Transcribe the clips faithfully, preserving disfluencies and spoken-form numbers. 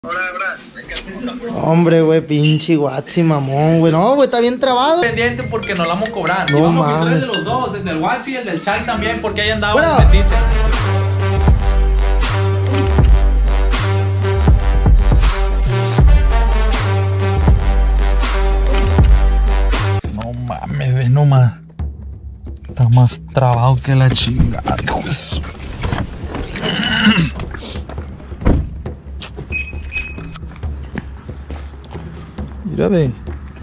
Hombre, güey, pinche guatsi, mamón, güey. No, güey, está bien trabado. Pendiente porque nos la vamos a cobrar. No, y vamos a filtrar mames. el de los dos, el del WhatsApp y el del chat también, porque ahí andaba Bueno. el metiche. No mames, ve nomás. Está más trabado que la chingada, hijo de su- Mira, ve.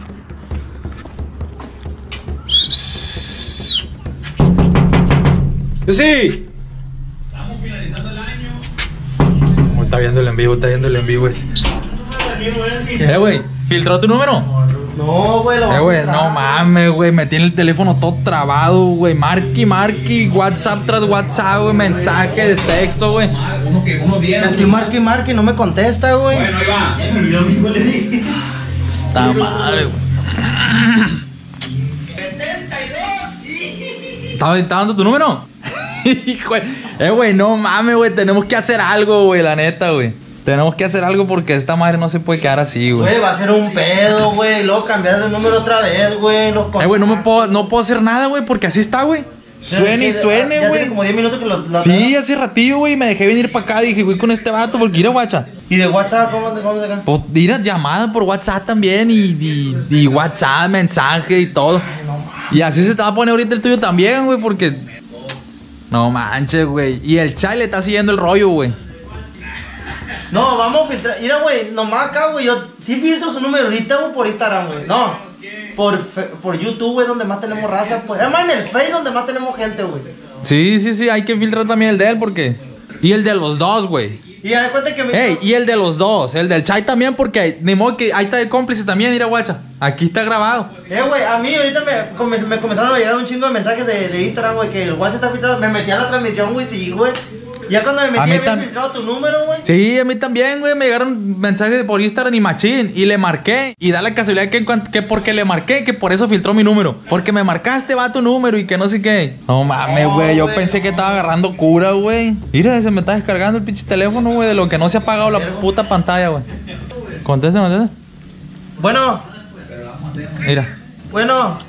Sí. Estamos finalizando el año. Oh, está viendo el en vivo, está viendo el en vivo este. Eh, güey, ¿filtró tu número? No, güey, lo Eh, güey, vamos a no entrar. mames, güey, me tiene el teléfono todo trabado, güey. Marqui, marqui, WhatsApp tras WhatsApp, güey, mensaje de texto, güey. Uno que uno viene. Estoy marque y marque y no me contesta, güey. Bueno, ahí va. Ya me olvidó mi hijo, le dije. Está madre, güey. setenta y dos, sí. ¿Está, está dando tu número? Hijo, eh, güey, no mames, güey, tenemos que hacer algo, güey, la neta, güey. Tenemos que hacer algo porque esta madre no se puede quedar así, güey. Güey, va a ser un pedo, güey. Luego cambiar de número otra vez, güey. los Eh, güey, no me puedo, no puedo hacer nada, güey, porque así está, güey. Suene y Ya suene, tiene güey. como diez minutos que lo, lo Sí, hace ratillo, güey, me dejé venir para acá. Dije, güey, con este vato, porque ir a guacha. ¿Y de WhatsApp cómo te cómo te acá? Pues, ir a llamada por WhatsApp también y, y, y WhatsApp, mensaje y todo. Y así se te va a poner ahorita el tuyo también, güey, porque... No manches, güey. Y el chat le está siguiendo el rollo, güey. No, vamos a filtrar. Mira, güey, nomás acá, güey. Yo sí filtro su número ahorita, güey, por Instagram, güey. No, por, fe- por YouTube, güey, donde más tenemos raza, pues. Además, en el Face, donde más tenemos gente, güey. Sí, sí, sí, hay que filtrar también el de él porque... Y el de los dos, güey. Y ya de cuenta que me. Ey, y el de los dos, el del chat también porque... Ni modo que ahí está el cómplice también, ir a guacha. Aquí está grabado. Eh, güey, a mí ahorita me, come- me comenzaron a llegar un chingo de mensajes de, de Instagram, güey, que el WhatsApp está filtrado. Me metí a la transmisión, güey, sí, güey. Ya cuando me A metí, mí había tam- filtrado tu número, güey. Sí, a mí también, güey, me llegaron mensajes por Instagram y machín. Y le marqué. Y da la casualidad que, en cuan- que porque le marqué, que por eso filtró mi número. Porque me marcaste, va tu número y que no sé qué. No mames, No, güey, yo güey, pensé no. que estaba agarrando cura, güey. Mira, se me está descargando el pinche teléfono, güey, de lo que no se ha apagado la puta pantalla, güey. Conteste, conteste. Bueno, Mira. bueno.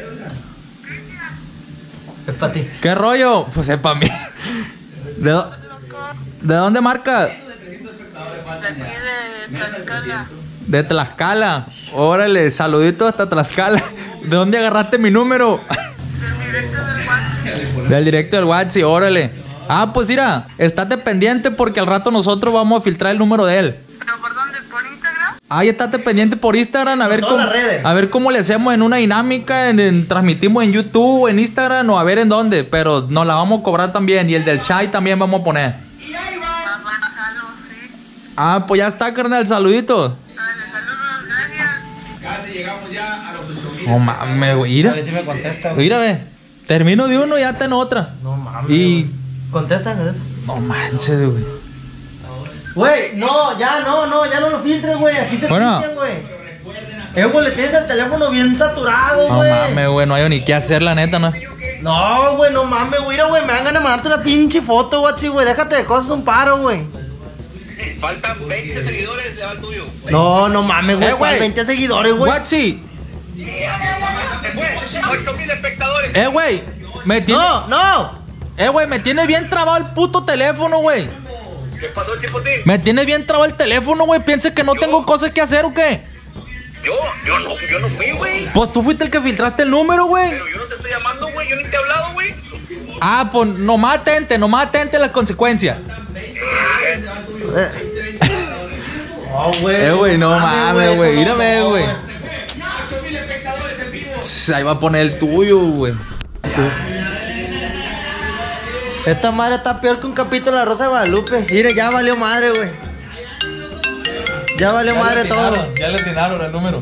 Es para ti. ¿Qué rollo? Pues es para mí. ¿De, dó- ¿De dónde marca? De aquí de Tlaxcala. De Tlaxcala. Órale, saludito hasta Tlaxcala. ¿De dónde agarraste mi número? Del directo del WhatsApp. Del directo del WhatsApp, órale. Ah, pues mira, estate pendiente porque al rato nosotros vamos a filtrar el número de él. ¿Pero por dónde? ¿Por Instagram? Ahí estate pendiente por Instagram a ver todas cómo, las redes. a ver cómo le hacemos en una dinámica, en, en- transmitimos en YouTube, en Instagram o a ver en dónde, pero nos la vamos a cobrar también y el del chat también vamos a poner. Mamá, saludos, sí. Ah, pues ya está, carnal, saluditos. Dale, saludos, gracias. Casi llegamos ya a los ocho mil. No mames, güey, A mira, ver si me contesta, güey. mira, ve, termino de uno y ya está en otra. No mames. Y güey. Contesta, contesta. no manches, güey. Güey, no, ya no, no, ya no lo filtres, güey. Aquí te Bueno. filtran, güey. Eh, güey, le tienes el teléfono bien saturado, No güey. mames, güey, no hay ni qué hacer, la neta, ¿no? No, güey, no mames, güey. Mira, güey, me dan ganas de mandarte una pinche foto, guachi, güey. Déjate de cosas, un paro, güey. Faltan veinte seguidores, ya va el tuyo. No, no mames, güey. Eh, ¿Cuál güey. veinte seguidores, güey. Guachi, Se fue, ocho mil espectadores. eh, güey, me tiene... No, no. Eh, güey, me tienes bien trabado el puto teléfono, güey. ¿Qué pasó, Chipotín? Me tienes bien trabado el teléfono, güey. ¿Piensas que no tengo cosas que hacer o qué? Yo, yo no, yo no fui, güey. Pues tú fuiste el que filtraste el número, güey. Pero yo no te estoy llamando, güey. Yo ni te he hablado, güey. Ah, pues nomás atente, nomás atente a las consecuencias. No, güey. Eh, güey, no mames, güey. eso no, Mírame, no, güey. Tss, ahí va a poner el tuyo, güey. Esta madre está peor que un capítulo de La Rosa de Guadalupe. Mire, ya valió madre, güey. Ya valió madre todo. Ya le atinaron el número.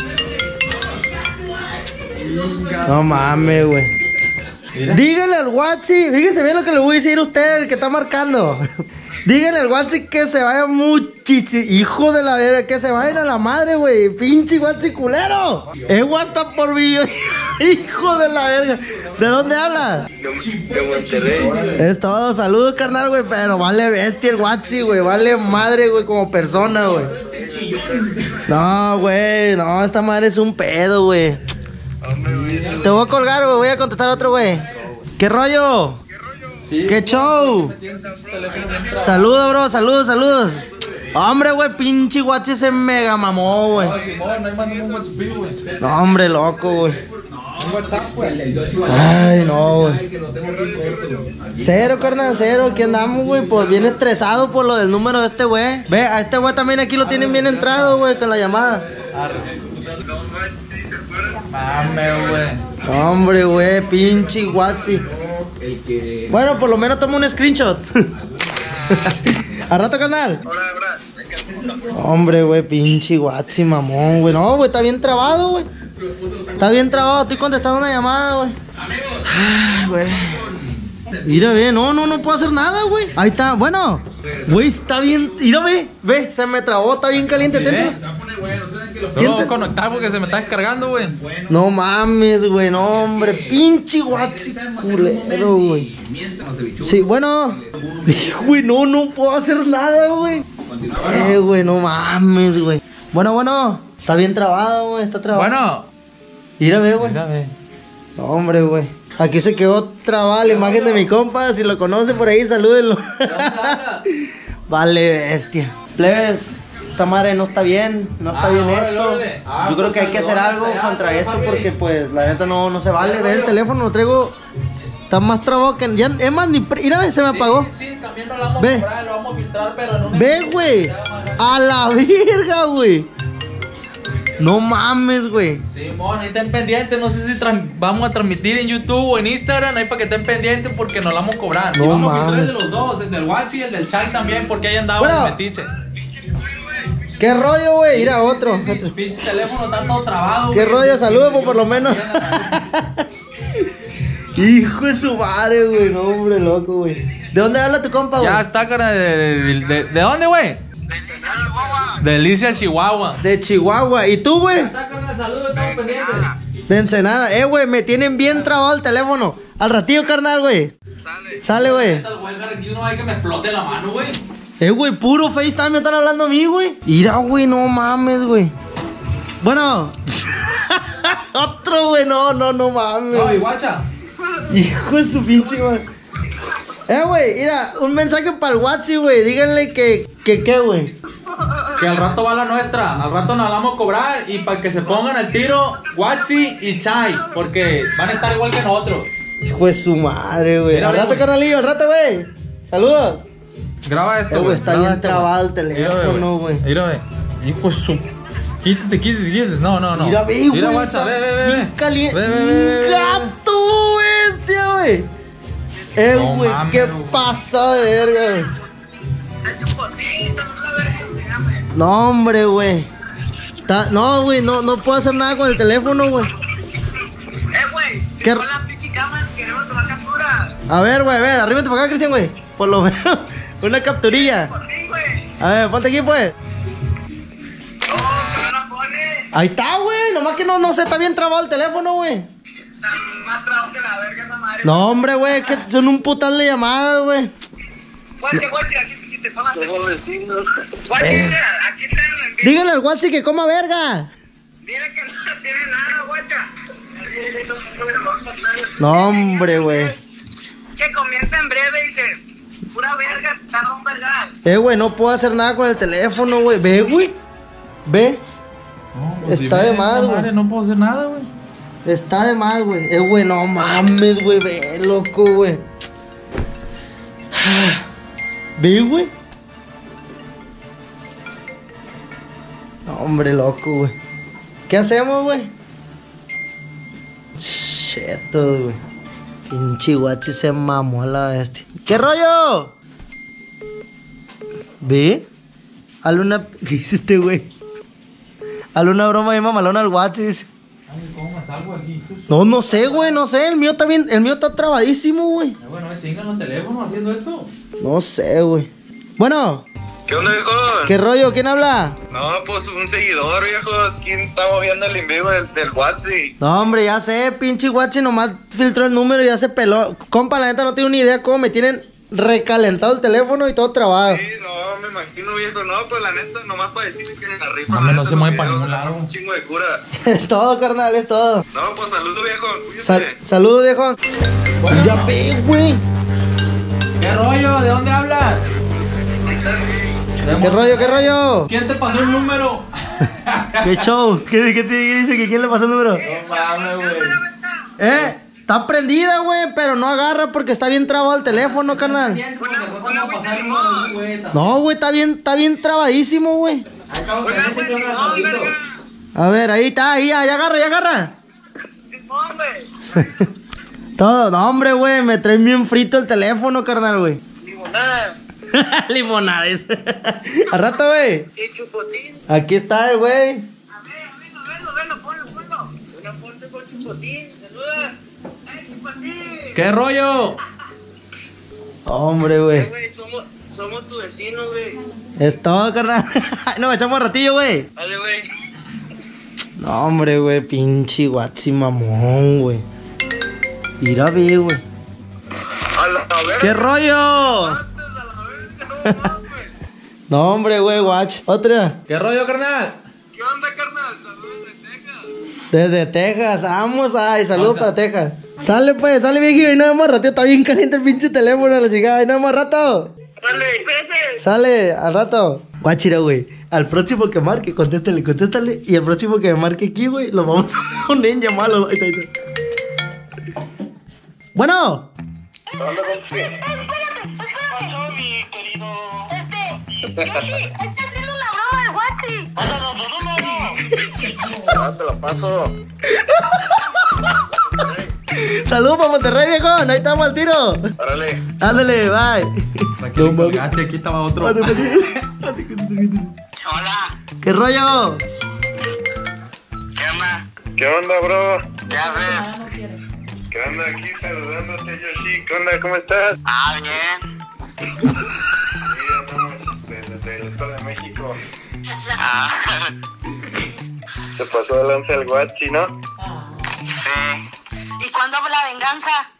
No mames, güey. Dígale al Watsi, fíjese bien lo que le voy a decir a usted, el que está marcando. Dígale al Watsi que se vaya muchísimo. Hijo de la verga, que se vaya a la madre, güey. Pinche Watsi culero. Es WhatsApp por video. Hijo de la verga. ¿De dónde hablas? De Monterrey. Es todo, saludos, carnal, güey. Pero vale bestia el Watsi, güey. Vale madre, güey, como persona, güey. No, güey. No, esta madre es un pedo, güey. Te voy a colgar, güey. Voy a contestar a otro, güey. ¿Qué rollo? Sí, ¿Qué show? Saludos, bro. Saludos, saludos. Hombre, güey, pinche Watsi se mega mamó, güey. Simón, ahí mandame un WhatsApp, güey. No, hombre, loco, güey. Un WhatsApp, güey. Ay, no, güey. Cero, carnal, cero. Aquí andamos, güey. Pues bien estresado por lo del número de este güey. Ve, a este güey también aquí lo tienen bien entrado, güey, con la llamada. Mame, güey. Hombre, güey, pinche Watsi. Bueno, por lo menos toma un screenshot. ¿A rato, carnal? Hombre, güey, pinche Watsi, mamón, güey. No, güey, está bien trabado, güey. Está bien trabado, estoy contestando una llamada, güey. Ay, güey. Mira, ve, no, no, no puedo hacer nada, güey. Ahí está, bueno. Güey, está bien. Mira, ve, ve, se me trabó, está bien caliente. Ten, No lo voy a conectar porque se me está descargando, güey. no mames, güey, no, hombre. Pinche Watsi culero, güey. Sí, bueno. Güey, no, no puedo hacer nada, güey. Eh, güey, no mames, güey. Bueno, bueno. Está bien trabado, güey, está trabado. Bueno. Mira, ve, güey. Mira, ve. No, hombre, güey. Aquí se quedó trabada la imagen de mi compa. Si lo conoce por ahí, salúdenlo. Vale, bestia. Plebes, esta madre no está bien. No está Ah, bien órale, esto. órale. Ah, Yo creo pues que hay que hacer saludón, algo ya, contra ya, esto papi. porque, pues, la neta no, no se vale. Ve el teléfono, lo traigo. Está más trabado que. Ya, es más, ni. pre- Mira, ve, se me apagó. Sí, sí, también lo vamos Ve. a comprar, lo vamos a filtrar, pero en una... Ve, güey. A la verga, güey. No mames, güey. Simón, ahí estén pendientes. No sé si tran- vamos a transmitir en YouTube o en Instagram. Ahí para que estén pendientes porque nos la vamos a cobrar. No y vamos a filtrar mames. el de los dos, el del WhatsApp y el del chat también, porque ahí andaba Bueno. el metiche. ¿Qué rollo, güey? Ir a otro. otro. El pinche teléfono está todo trabado. ¿Qué güey. rollo? Saludos, Yo- por lo menos. Hijo de su madre, güey. No, hombre, loco, güey. ¿De dónde habla tu compa, güey? Ya está, cara. ¿De, de, de, de dónde, güey? De Alicia, Chihuahua. De Chihuahua. ¿Y tú, güey? Está, carnal, saludos, estamos pendientes. De Ensenada. Eh, güey, me tienen bien trabado el teléfono. Al ratillo, carnal, güey. Sale, güey. Ahorita lo voy a dejar aquí, no hay que me explote la mano, güey. Eh, güey, puro FaceTime me están hablando a mí, güey. Mira, güey, no mames, güey. Bueno. Otro, güey, no, no, no mames. No, y güey. guacha. Hijo de su pinche madre. Eh, güey, mira, un mensaje para el WhatsApp, güey. Díganle que, que, ¿qué, güey? Que al rato va la nuestra, al rato nos la vamos a cobrar y para que se pongan al tiro Watsi y Chai, porque van a estar igual que nosotros. Hijo de su madre, güey. Mira, Al rato, güey. carnalillo, al rato, güey. Saludos. Graba esto, Eh, güey, está graba bien esto, trabado el güey. teléfono, güey. Mira, güey. Hijo de su... Quítate, quítate, quítate. No, no, no. Mira, ve, güey. Mira, guacha, ve, ve, ve, ve. bien caliente. Ve, ve, ve, ve, ve. Gato, bestia, güey. Eh, No güey, mames, qué güey. pasa de verga, güey. No, hombre, güey. Ta- No, güey, no, no puedo hacer nada con el teléfono, güey. Eh, güey. ¿Qué? Con la pinche cámara queremos tomar captura. A ver, güey, a ver, arrímate para acá, Cristian, güey. Por lo menos, una capturilla. Por ti, güey. A ver, ponte aquí, pues. No, pero no la pone. Ahí está, güey. Nomás que no, no sé, está bien trabado el teléfono, güey. Está más trabajo que la verga esa madre. No, hombre, güey, que son un putal de llamadas, güey. Guache, guache, aquí te pongas. Somos vecinos. Guache, mira, aquí está en el video. Dígale al Watsi que coma verga. Dile que no tiene nada, guacha. No, hombre, güey. Que comienza en breve, dice. Pura verga, está un vergal. Eh, güey, no puedo hacer nada con el teléfono, güey. Ve, güey. Ve. No, pues, Está si de ven, más, no, güey. madre, no puedo hacer nada, güey. Está de más, güey. Eh, güey, no mames, güey. Ve, loco, güey. Ve, güey. No, hombre, loco, güey. ¿Qué hacemos, güey? Cheto, güey. Pinche guachi se mamó a la bestia. ¿Qué rollo? ¿Ve? Hazle una... ¿Qué hice este, güey? Hazle una broma bien mamalona al guachi, dice. Ay, ¿cómo me salgo aquí? No, no sé, güey, no sé. El mío está bien, el mío está trabadísimo, güey. Eh, bueno, me chingan los teléfonos haciendo esto. No sé, güey. Bueno, ¿Qué onda, viejo? ¿Qué rollo? ¿Quién habla? No, pues un seguidor, viejo. Aquí estamos viendo el en vivo del, del WhatsApp. No, hombre, ya sé, pinche Guachi nomás filtró el número y ya se peló. Compa, la neta no tengo ni idea cómo me tienen recalentado el teléfono y todo trabado. Sí, no, me imagino, viejo. No, pues la neta, nomás para decirle que la rifa. Mame, la no neta, se los mueve para videos, ningún son lado. Un chingo de cura. Es todo, carnal, es todo. No, pues saludos, viejo. Cuídate. Sal Saludos, viejo. Ya ve, güey. ¿Qué rollo? ¿De dónde hablas? ¿Qué rollo, qué rollo? ¿Quién te pasó el número? ¿Qué show? ¿Qué, qué te dice que quién le pasó el número? No mames, güey. Eh, está prendida, güey, pero no agarra porque está bien trabado el teléfono, carnal. No, güey, está bien, está bien trabadísimo, güey. A ver, ahí está, ahí, ya, ya agarra, ya agarra. Todo, no, hombre, güey, me trae bien frito el teléfono, carnal, güey. Limonada. Limonada, es. Al rato, güey. ¿Qué chupotín? Aquí está el güey. A ver, velo, velo, velo, ponlo, ponlo. Una foto con chupotín, saluda. ¡Ay, chupotín! ¿Qué rollo? Hombre, Eh, güey. güey, somos, somos tu vecino, güey. Es todo, carnal. Nos echamos ratillo, güey. Dale, güey. No, hombre, güey, pinche guachi mamón, güey. Mira, ve, güey. A la verga. ¿Qué rollo? A la verga, no mames. No, hombre, güey, watch. Otra. ¿Qué rollo, carnal? ¿Qué onda, carnal? Saludos de Texas. Desde Texas, vamos, ay, saludos Vamos a- para Texas. Sale, pues, sale, viejo, y nada más rato. Está bien caliente el pinche teléfono, la chingada, y nada más rato. Dale, espérate. Sale, al rato. Guachira, güey. Al próximo que marque, contéstale, contéstale. Y al próximo que me marque aquí, güey, lo vamos a poner en llamado. Ahí está, ahí está. Bueno. ¿Dónde compi? pasó, mi querido? Este, Jessy, está haciendo una broma de Guachi. Pásalo tu número. Ah, te lo paso. Saludos para Monterrey, viejo. Ahí estamos al tiro. Órale. Ándale, bye. Aquí le colgaste, aquí estaba otro. Hola. ¿Qué rollo? ¿Qué onda? ¿Qué onda, bro? ¿Qué haces? ¿Qué onda aquí saludándote, Yoshi? ¿Qué onda? ¿Cómo estás? Ah, bien. Sí, andamos desde el Estado de México. Ah. Se pasó adelante el guachi, ¿no? Sí. ¿Y cuándo habla la venganza?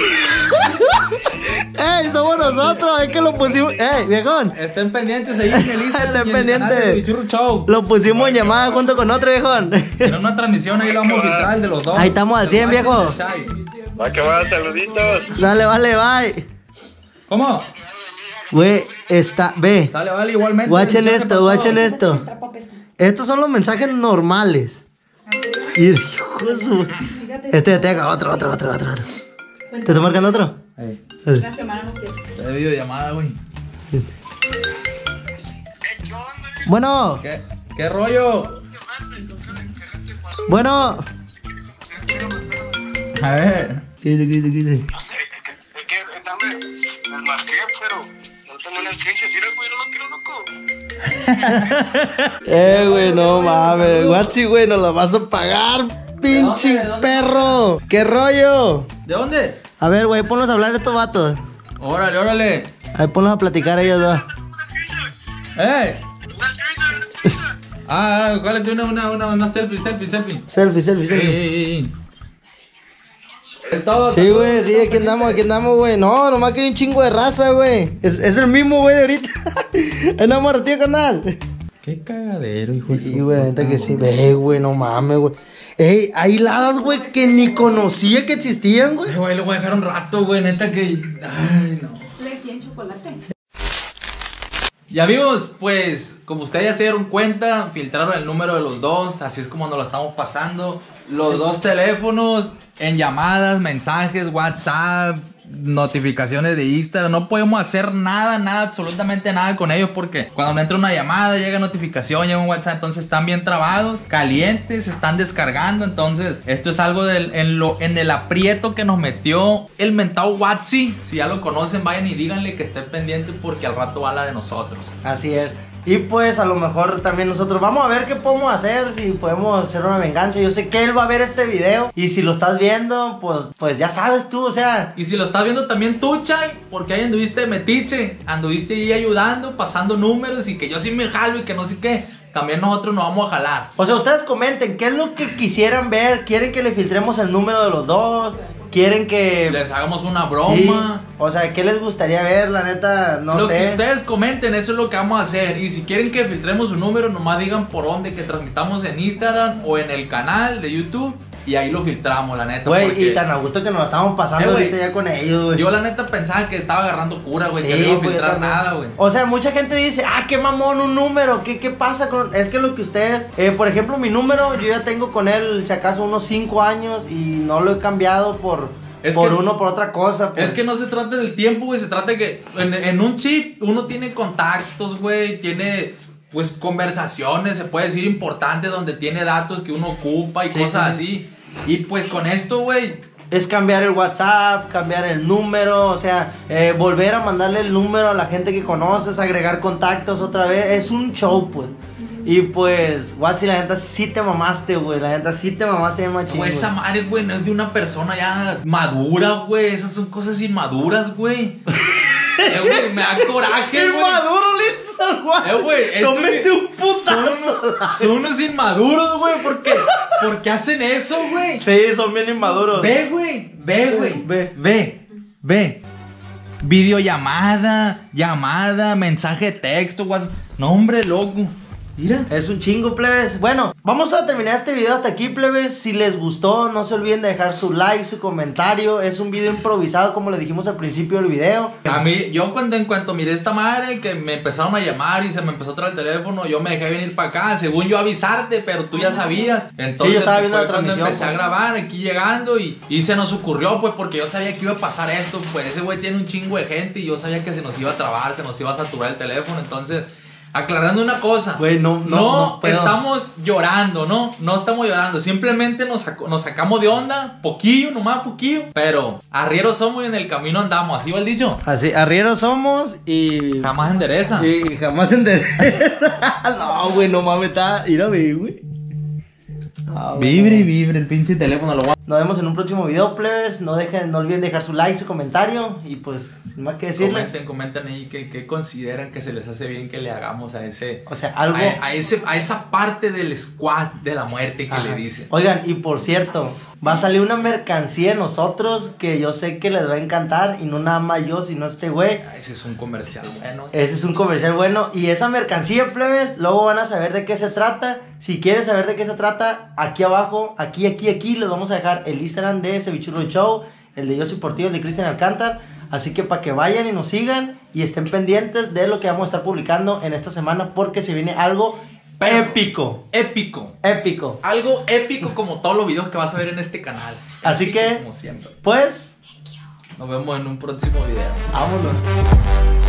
¡Ey, somos nosotros! Es que lo pusimos. ¡Ey, viejón! Estén pendientes ahí en el Instagram. Estén y en el canal pendientes. de Bichurro Show. Lo pusimos en llamada junto con otro, viejón. En una transmisión ahí lo vamos a filtrar el de los dos. Ahí estamos al cien, viejo. Va que va, saluditos. Dale, vale, bye. ¿Cómo? Güey, está. Ve. Dale, vale, igualmente. Guachen Bendiciones esto, para guachen todos. esto. Estos son los mensajes normales. Y hijo de su- Este de Teca, otro, otro, otro, otro. otro. ¿Te está marcando otro? Ey, Dale. de videollamada, güey. Bueno, ¿Qué, ¿Qué rollo? bueno. A ver. ¿Qué dice, qué dice, qué dice? No sé, es que dame, me marqué, pero no tengo una screenshot. Mira, güey, no lo quiero loco. Eh, güey, no mames. Guachi, güey, nos lo vas a pagar, pinche ¿De dónde? perro. ¿Qué rollo? ¿De dónde? A ver, güey, ponlos a hablar estos vatos. Órale, órale. A ver, ponlos a platicar ellos dos. ¡Eh! Ah, ah, ¿cuál es una, una, una, una selfie, selfie, selfie? Selfie, selfie, Ey, selfie. ey, ey. Es todo. Sí, güey, sí, aquí andamos, aquí andamos, güey. No, nomás que hay un chingo de raza, güey. Es, es el mismo, güey, de ahorita. Ahí andamos, ratito, carnal. Qué cagadero, hijo de Sí, su güey, neta que sí. Ve, güey, no mames, güey. Ey, hay heladas, güey, que ni conocía que existían, güey. Ay, güey, lo voy a dejar un rato, güey, neta que... Ay, no. ¿Le tienen chocolate? Y amigos, pues, como ustedes ya se dieron cuenta, filtraron el número de los dos, así es como nos lo estamos pasando. Los dos teléfonos en llamadas, mensajes, WhatsApp, notificaciones de Instagram. No podemos hacer nada, nada, absolutamente nada con ellos porque cuando me entra una llamada, llega notificación, llega un WhatsApp, entonces están bien trabados, calientes, se están descargando. Entonces, esto es algo del, en, lo, en el aprieto que nos metió el mentado WhatsApp. Si ya lo conocen, vayan y díganle que estén pendientes porque al rato va la de nosotros. Así es. Y pues a lo mejor también nosotros vamos a ver qué podemos hacer, si podemos hacer una venganza. Yo sé que él va a ver este video y si lo estás viendo, pues, pues ya sabes tú, o sea. Y si lo estás viendo también tú, Chay, porque ahí anduviste de metiche, anduviste ahí ayudando, pasando números y que yo sí me jalo y que no sé qué. También nosotros nos vamos a jalar. O sea, ustedes comenten qué es lo que quisieran ver. ¿Quieren que le filtremos el número de los dos? ¿Quieren que les hagamos una broma? Sí. O sea, ¿qué les gustaría ver? La neta, no lo sé. Lo que ustedes comenten, eso es lo que vamos a hacer. Y si quieren que filtremos un número, nomás digan por dónde, que transmitamos en Instagram o en el canal de YouTube. Y ahí lo filtramos, la neta. Güey, porque... y tan a gusto que nos lo estamos pasando eh, ahorita ya con ellos, güey. Yo la neta pensaba que estaba agarrando cura, güey, Sí, que no iba a pues, filtrar nada, güey. O sea, mucha gente dice, ah, qué mamón, un número, ¿qué, qué pasa con...? Es que lo que ustedes, eh, por ejemplo, mi número, yo ya tengo con él, si acaso, unos cinco años y no lo he cambiado por... Es por que, uno, por otra cosa, pues. Es que no se trata del tiempo, güey. Se trata de que en, en un chip uno tiene contactos, güey. Tiene, pues, conversaciones, se puede decir, importantes, donde tiene datos que uno ocupa y sí, cosas sí. así. Y pues con esto, güey, es cambiar el WhatsApp, cambiar el número, o sea, eh, volver a mandarle el número a la gente que conoces, agregar contactos otra vez. Es un show, pues. Y pues, Watsi, la neta sí te mamaste, güey. La neta sí te mamaste bien machín. Pues esa madre, güey, no es de una persona ya madura, güey. Esas son cosas inmaduras, güey. Eh, güey, me da coraje, güey. Inmaduro, listo, güey. Eh, güey, no mete un putazo. Son, son unos inmaduros, güey. ¿Por qué? ¿Por qué hacen eso, güey? Sí, son bien inmaduros. Ve, güey. Ve, güey. Ve. Ve. Ve. Videollamada, llamada, mensaje de texto, WhatsApp. No, hombre, loco. Mira. Es un chingo, plebes. Bueno, vamos a terminar este video hasta aquí, plebes. Si les gustó, no se olviden de dejar su like, su comentario. Es un video improvisado, como le dijimos al principio del video. A mí, yo cuando en cuanto miré esta madre, que me empezaron a llamar y se me empezó a traer el teléfono, yo me dejé venir para acá, según yo avisarte, pero tú ya sabías. Entonces, sí, yo estaba viendo fue la cuando transmisión, empecé pues. a grabar aquí llegando y, y se nos ocurrió, pues, porque yo sabía que iba a pasar esto. Pues ese güey tiene un chingo de gente y yo sabía que se nos iba a trabar, se nos iba a saturar el teléfono, entonces... Aclarando una cosa, güey, no, no, no, no estamos llorando, ¿no? No estamos llorando, simplemente nos, saco, nos sacamos de onda, poquillo, nomás poquillo. Pero arrieros somos y en el camino andamos, ¿así va el dicho? Así, arrieros somos y... Jamás endereza. Y jamás endereza. No, güey, no mames, está... Ir a ver, güey. Ah, vibre y vibre el pinche teléfono. Lo... Nos vemos en un próximo video, plebes. No dejen, no olviden dejar su like, su comentario. Y pues, sin más que decirles. Comenten, comenten ahí que, que consideran que se les hace bien que le hagamos a ese. O sea, algo. A, a, ese, a esa parte del squad de la muerte que Ajá. le dicen. Oigan, y por cierto, va a salir una mercancía de nosotros que yo sé que les va a encantar. Y no nada más yo, sino este güey. Ese es un comercial bueno. Ese es un comercial bueno. Y esa mercancía, plebes, luego van a saber de qué se trata. Si quieren saber de qué se trata, aquí abajo, aquí, aquí, aquí, les vamos a dejar el Instagram de Cevichurro Show, el de Yo Soy Por Ti, el de Cristian Alcántar. Así que para que vayan y nos sigan y estén pendientes de lo que vamos a estar publicando en esta semana, porque se viene algo épico. Épico. Épico. Algo épico como todos los videos que vas a ver en este canal. Así épico que, como siempre. pues, nos vemos en un próximo video. vámonos.